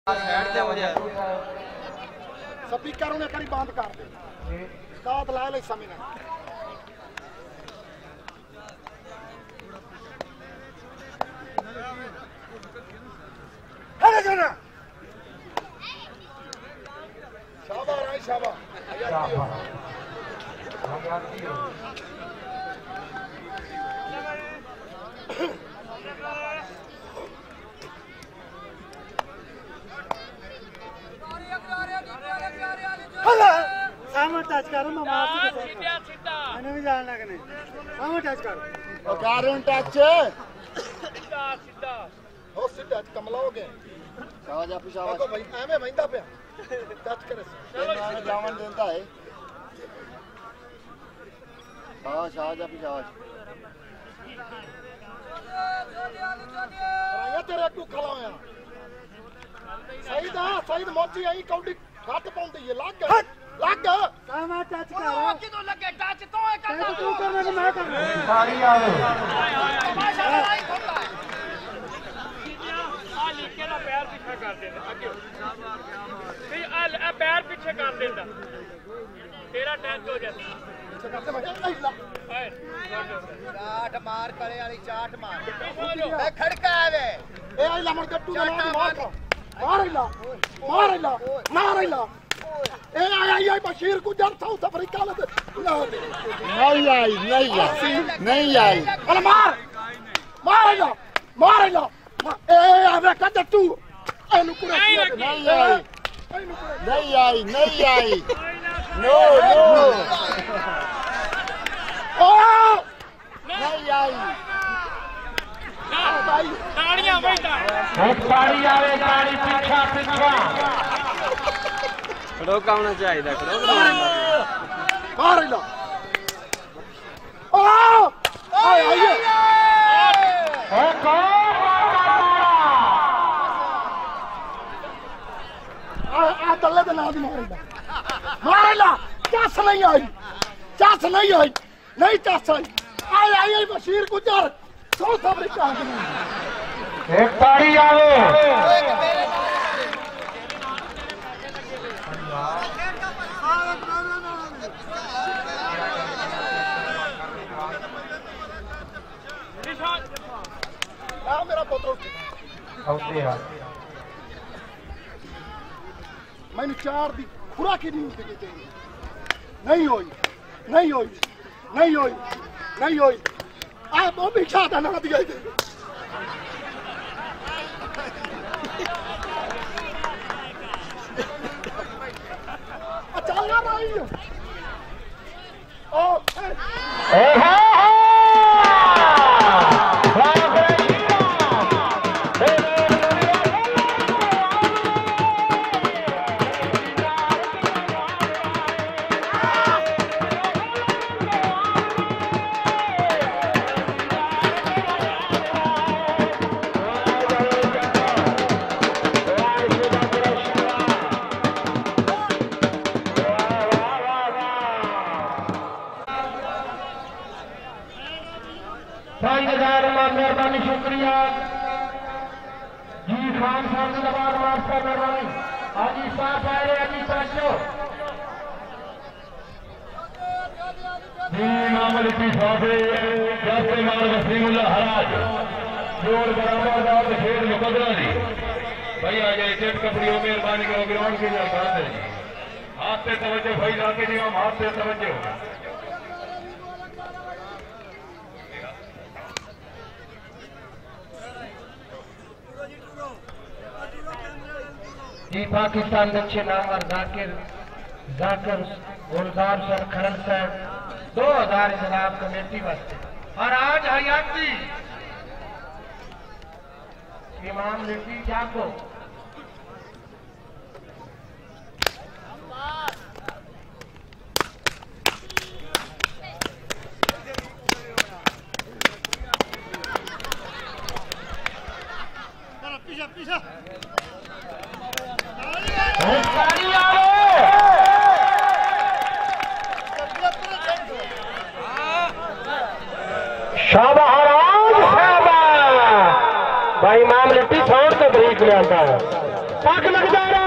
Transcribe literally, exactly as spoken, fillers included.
Speaker उन्हें कड़ी बंद कर दे उस्ताद ला ले समय ना अरे जाना शाबाश राय शाबाश शाबाश सामने टच करो मैं माफ सीधा सीधा मैंने भी जानना कि नहीं सामने टच करो और कारण टच सीधा सीधा हो सीधा कमला हो गए शाबाश आप शाबाश को भाई एमे वंदा पे टच करे मैं जावन देता है शाबाश शाबाश आप शाबाश ये तेरे को खलाया सईद हां सईद मोची आई काउंटी घट पाउंदी है लाग लग सामा टच कर किदो लगे टच तो है करना तू करना कि मैं करना सारी आवे तमाशा नहीं होता आ लिखे ना पैर पीछे कर देना आगे फिर आ पैर पीछे कर देना तेरा टच हो जाता पीछे करते मैं चाट मार करे वाली चाट मार ए खड़का आवे ए आई लमड़ गट्टू ना मार मार ला मार ला मार ला ए आई आई आई बशीर गुजर साउथ अफ्रीका ले नहीं आई नहीं आई नहीं आई अरे मार मार ला मार ला ए आवे गट्टू एनु पूरा नहीं आई नहीं आई नहीं आई नो नो ओ नहीं आई ताड़ियां बेटा एक ताड़ी आवे ताड़ी पीछा पीछा खड़ो कावना चाहिए खड़ो मार लो ओ आए आइए ए कौन आ आ तल्ले दे नाद मार लो मार लो चस नहीं आई चस नहीं आई नहीं चस आई आए आइए बशीर गुजर साउथ अफ्रीका एक ताड़ी आवे आ मेरा पुत्र होते हैं मैंने चार दी खुराक ही नहीं होती चाहिए नहीं होई नहीं होई नहीं होई नहीं होई आ वो भी खाता ना दिया चल ना भाई ओ ए हा मेहरबानी शुक्रिया जी खान साहब जिंदाबाद मास्टर मेहरबानी हाजी साहब आए हाजी साहब जी नाम लिखी साहब जैसे माल वसीमुल्लाह हराज जोड़ बराबर दाव खेल मुकदरा जी भाई आ जाए टेप कपड़ियों मेहरबानी करो ग्राउंड के लिए बात है हाथ से तवज्जो भाई लाके जी हम हाथ से तवज्जो जी पाकिस्तान दक्षिण नामवर जाकिर जाकिर गुलजार सर खरल सर दो हजार जनाब कमेटी वास्ते और आज हयाती इमाम लिट्टी जाको पीछा पीछा शाबाश शाबाश भाई इमाम लिट्टी छोड़ के ब्रेक ले आता है। पग लग जा रहा